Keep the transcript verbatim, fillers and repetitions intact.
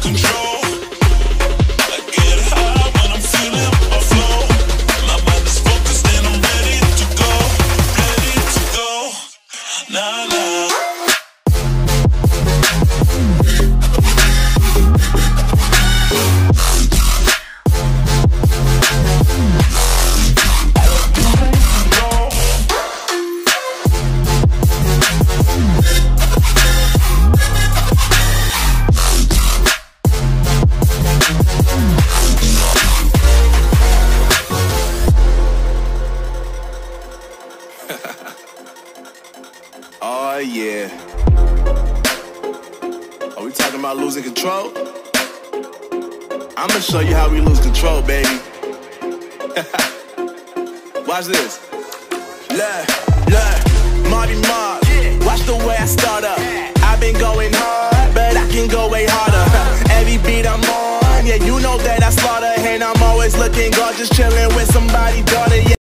control. I get high when I'm feeling my flow. My mind is focused and I'm ready to go, ready to go. Nah, nah. Oh yeah. Are we talking about losing control? I'ma show you how we lose control, baby. Watch this. Look, look, Marty Mark. Watch the way I start up. I've been going hard, but I can go way harder. Every beat I'm on, yeah, you know that I slaughter. And I'm always looking gorgeous, chilling with somebody, daughter. Yeah.